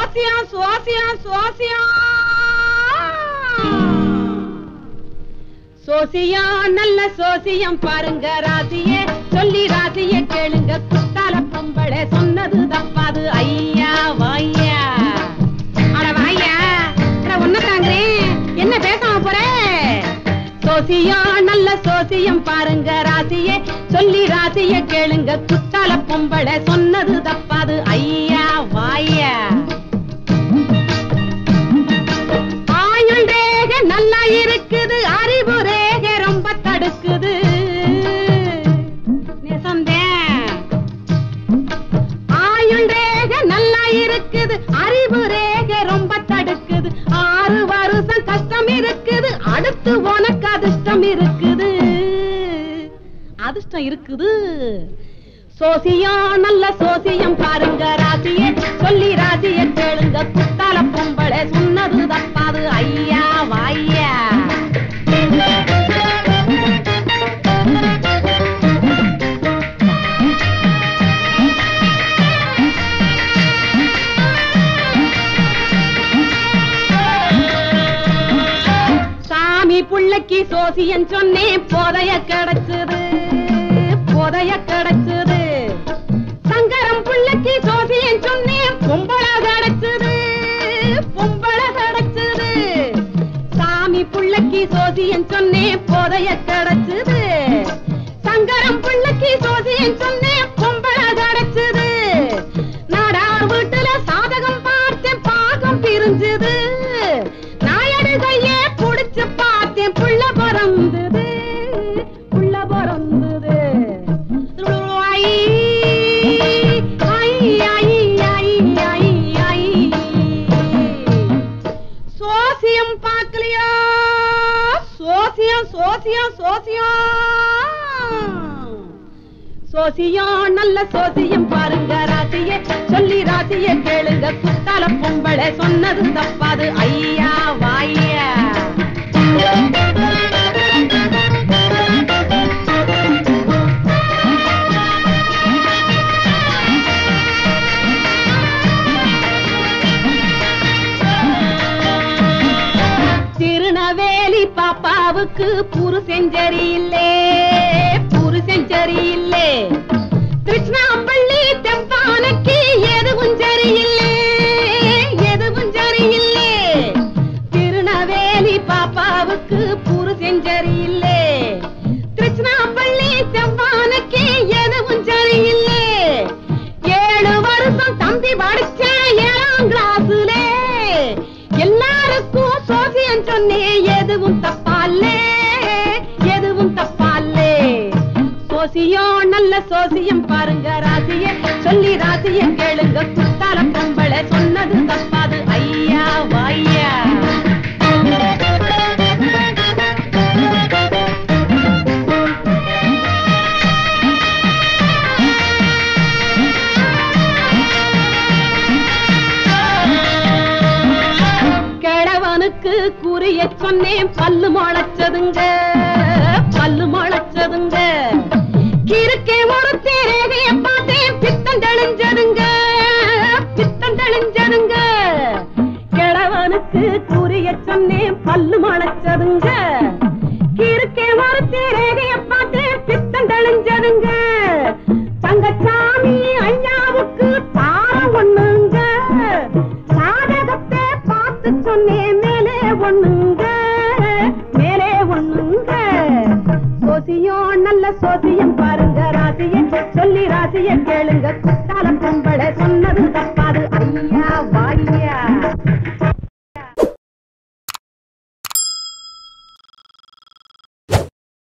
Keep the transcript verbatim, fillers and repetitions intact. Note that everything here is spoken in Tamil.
சோசியம் சோசியம் சோசியம் சோசியம் நல்ல சோசியம் பாருங்க ராசியே சொல்லி ராசியே கேளுங்க குத்தால பொம்பளை சொன்னது தப்பாது ஐயா வாய்யா அட வாய்யா ஒன்ன தாங்கிறேன் என்ன பேசாம போற சோசியம் நல்ல சோசியம் பாருங்க ராசியே சொல்லி ராசியே கேளுங்க குத்தால பொம்பளை சொன்னது தப்பாது ஐயா வாய்யா ஆயுள் ரேக நல்லா இருக்குது அறிவு ரேக ரொம்ப தடுக்குது ஆயுள் ரேக நல்லா இருக்குது அறிவு ரேக ரொம்ப தடுக்குது ஆறு வருஷம் கஷ்டம் இருக்குது அடுத்து உனக்கு அதிர்ஷ்டம் இருக்குது அதிர்ஷ்டம் இருக்குது சோசியம் நல்ல சோசியம் பாருங்க ராசியே சொல்லி ராசியை கேளுங்க குத்தால பொம்பளை சொன்னது தப்பாது ஐயா வாய்யா சாமி புள்ளைக்கு சோசியம் சொன்னேன் போதைய கிடைச்சது போதைய கிடைச்சது சங்கரம் புள்ளைக்கு சோசியம் சொன்னேன் பொம்பள கிடைச்சது பொம்பள கிடைச்சது சாமி புள்ளைக்கு சோசியம் சொன்னேன் போதைய கிடைச்சது சங்கரம் புள்ளைக்கு சோசியம் சொன்னேன் பொம்பள கிடைச்சது நாடார் வீட்டுல சாதகம் பார்த்தேன் பாகம் பிரிஞ்சது நாயடு கையே புடிச்சு பார்த்தேன் புள்ள பிறந்தது புள்ள பிறந்தது சோசியம் பார்க்கலையா சோசியம் சோசியம் சோசியம் சோசியம் நல்ல சோசியம் பாருங்க ராசியே சொல்லி ராசியை கேளுங்க குத்தால பொம்பளை சொன்னது தப்பாது ஐயா வாய்யா திருநவேலி பாப்பாவுக்கு புருஷன் சரியில்லே புருஷன் சரியில்லே கிருஷ்ணாம்பள்ளி தெம்பானுக்கு எதுவும் சரியில்லே எதுவும் சரியில்லே திருநவேலி பாப்பாவுக்கு புருஷன் சரியில்லே கிருஷ்ணாம்பள்ளி தெம்பானுக்கு எதுவும் சரியில்லே ஏழு வருஷம் தம்பி படிச்ச ஏழாம் கிளாஸ்ல எல்லாருக்கும் சோசியம் சொன்னே எதுவும் தப்பாலே எதுவும் தப்பாலே சோசியம் நல்ல சோசியம் பாருங்க ராசியே சொல்லி ராசியை கேளுங்க குத்தால பொம்பளை சொன்னது தப்பாது ஐயா வாய்யா குறிய சொன்னேன் பல்லு முளைச்சதுங்க பல்லு முளைச்சதுங்க கிறுக்கே ஒரு தேரைய பார்த்தேன் பித்தம் தெளிஞ்சதுங்க பித்தம் தெளிஞ்சதுங்க கிழவனுக்கு குறிய சொன்னேன் பல்லு முளைச்சதுங்க கிறுக்கே ஒரு தேரைய பார்த்தேன் பித்தம் தெளிஞ்சதுங்க தங்கச்சாமி ஐயாவுக்கு தாரம் ஒண்ணுங்க சாதகத்தை பார்த்து சொன்னேன் ஒண்ணுங்க மேலே ஒண்ணுங்க சோசியம் நல்ல சோசியம் பாருங்க ராசியை சொல்லி ராசியை கேளுங்க குத்தா